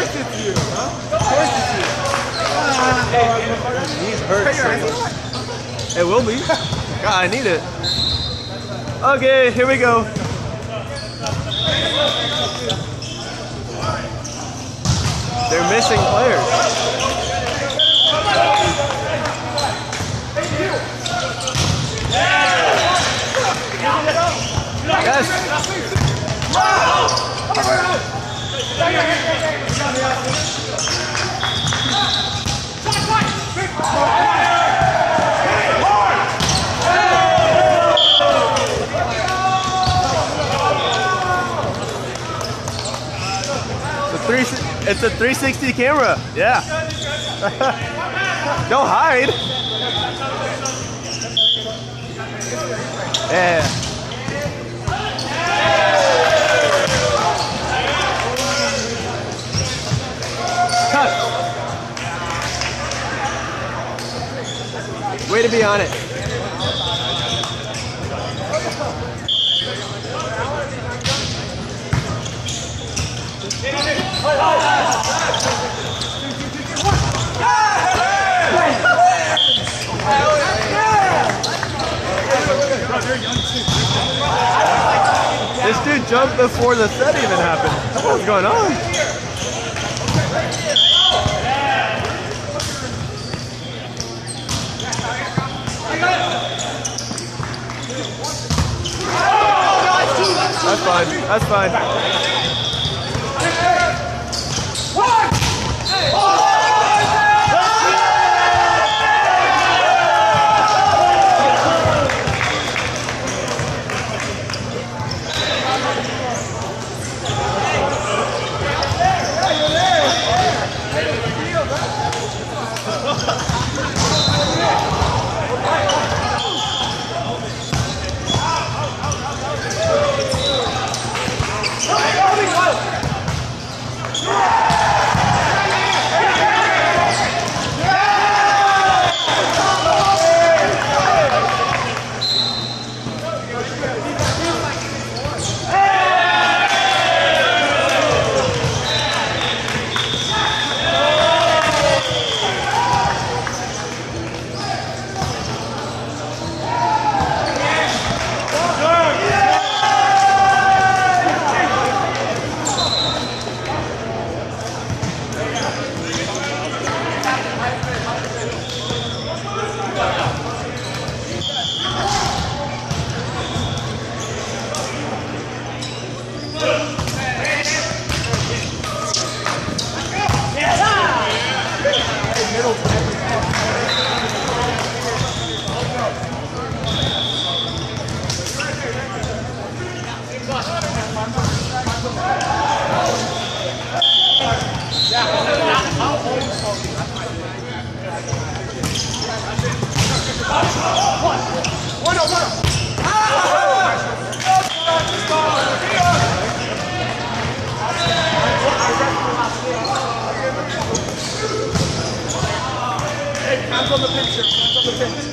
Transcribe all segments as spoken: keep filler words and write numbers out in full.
course it's you, huh? Of course it's you. Uh, Knees hurt. It will be. God, I need it. Okay, here we go. They're missing players. Yes. It's a three sixty camera. Yeah. Don't hide. Yeah. Cut. Way to be on it. This dude jumped before the set even happened. What's going on? That's fine. That's fine. Hands on the picture. Hands on the picture.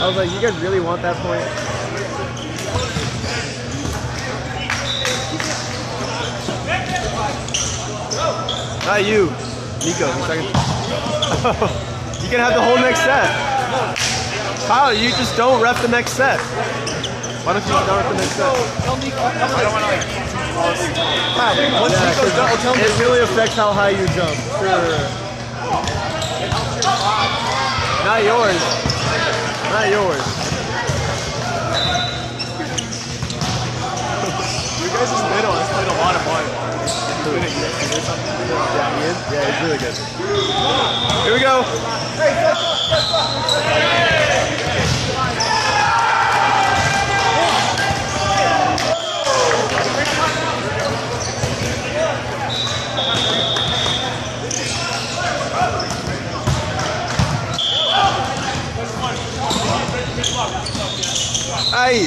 was like, you guys really want that point? Not you, Nico. Second. You can have the whole next set. Kyle, you just don't ref the next set. Why don't you just don't ref the next set? I don't want to like. Kyle, once Yeah, Nico's done, I'll tell him. it really affects how high you jump. Sure. Not yours. Not yours. You guys just middle has played a lot of fun. Yeah, he is? Yeah, he's really good. Here we go. Aye.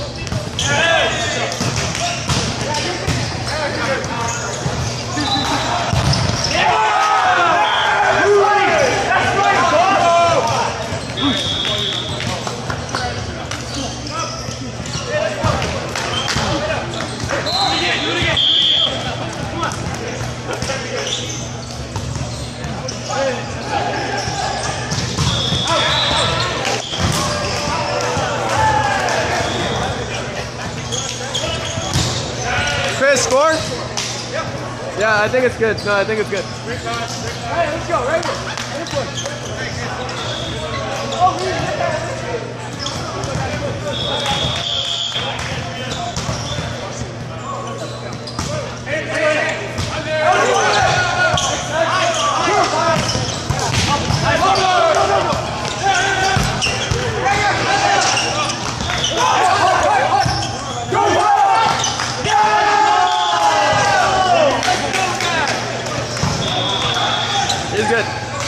Chris, score? Yeah, I think it's good. No, I think it's good. Hey, let's go, right He's good.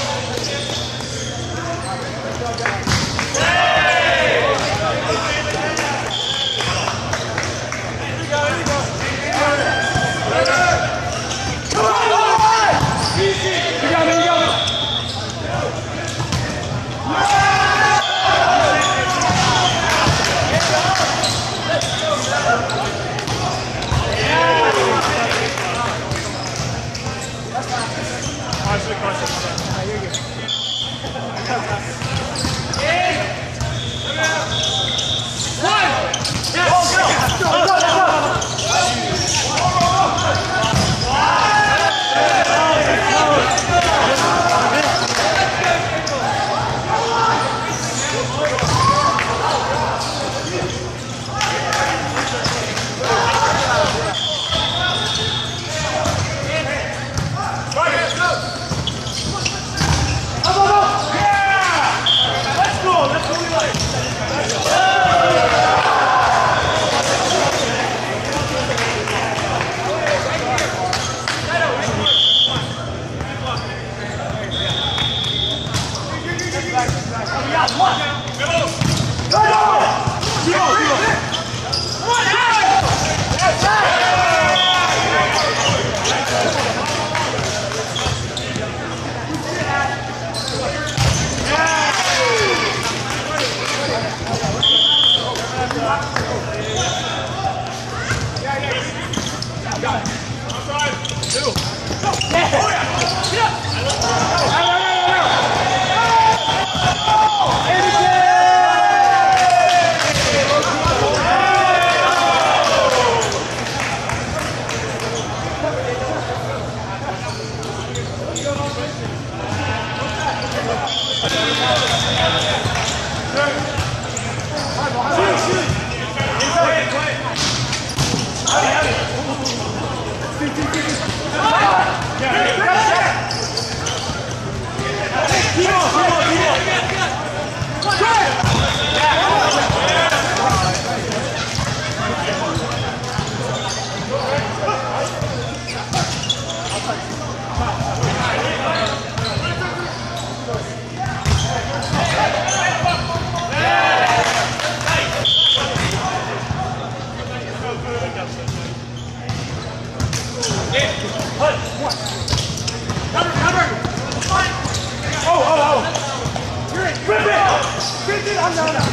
Cover, cover! Oh, oh, oh! You're in! Rip it! Rip it! I'm down now!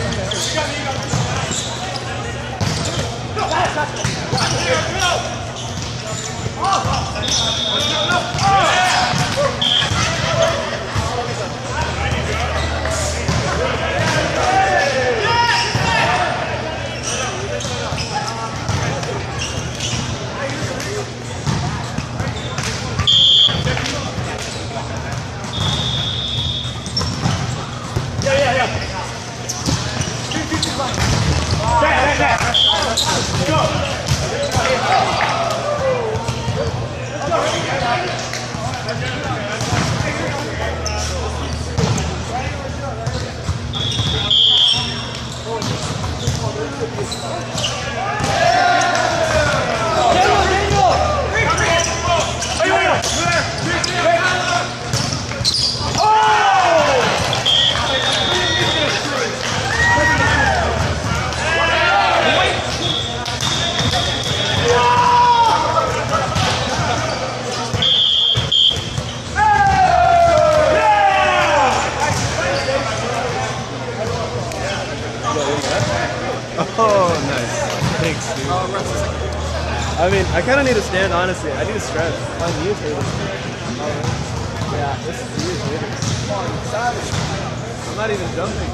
Oh, nice. Thanks, dude. I mean, I kind of need to stand, honestly. I need to stretch. My knee is hurting. Yeah, this is knee is hurting. I'm not even jumping.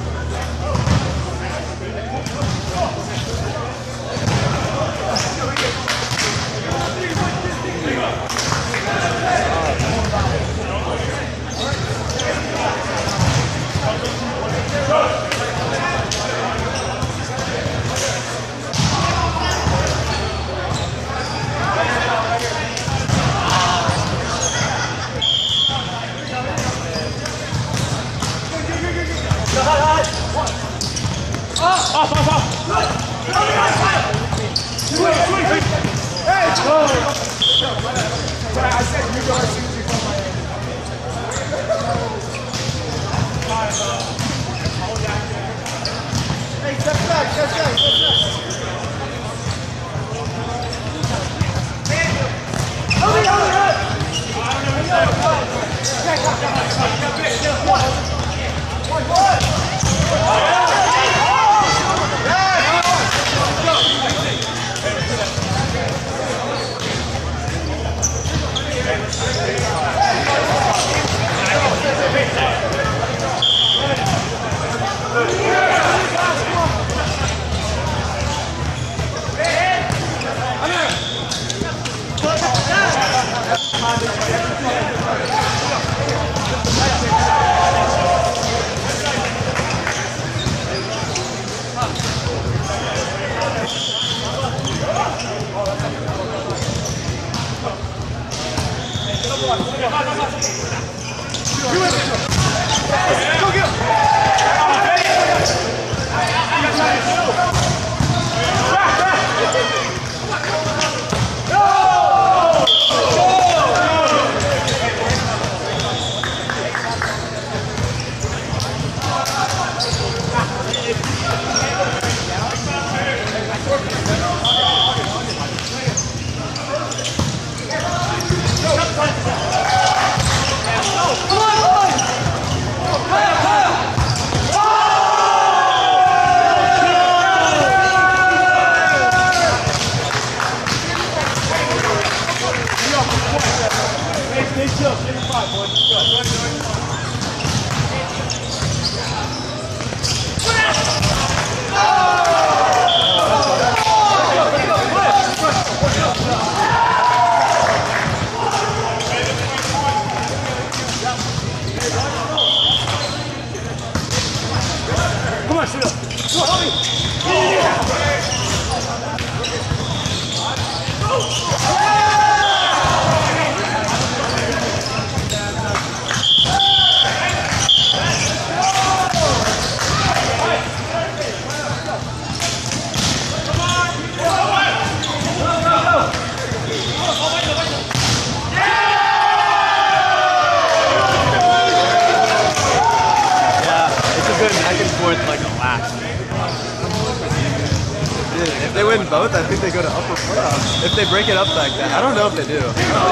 If they win both, I think they go to upper playoffs. If they break it up like that. I don't know if they do.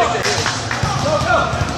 Go, go.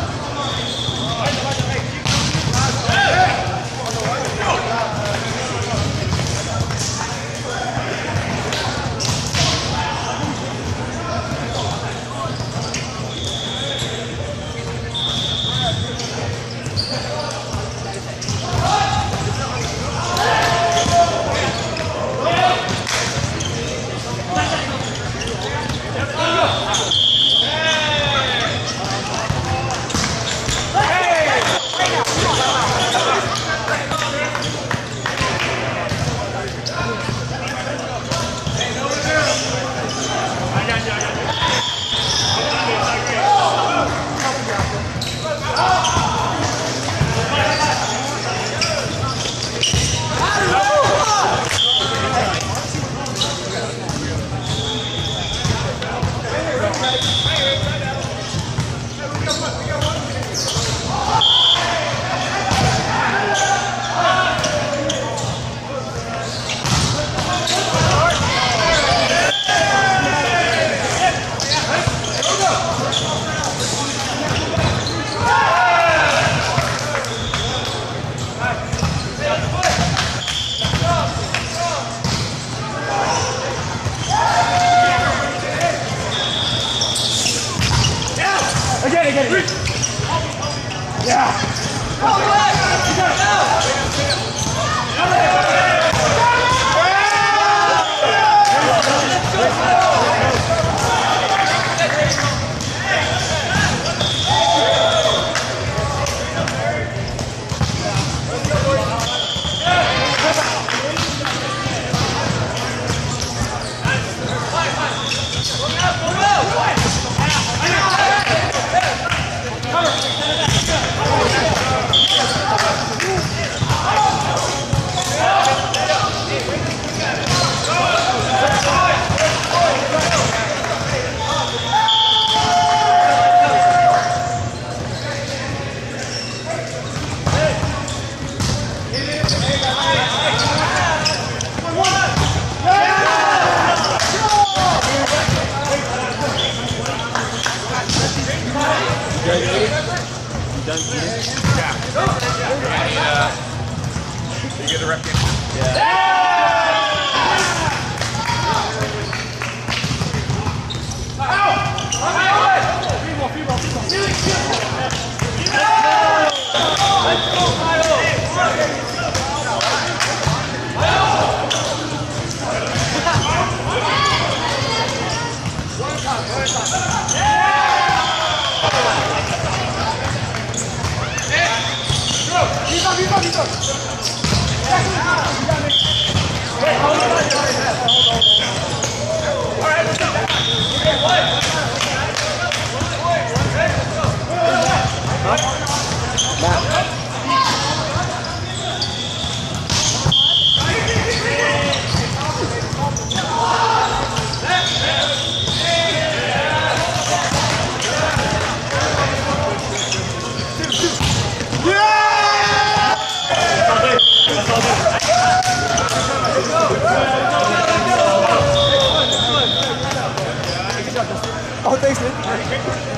Oh, thanks, man.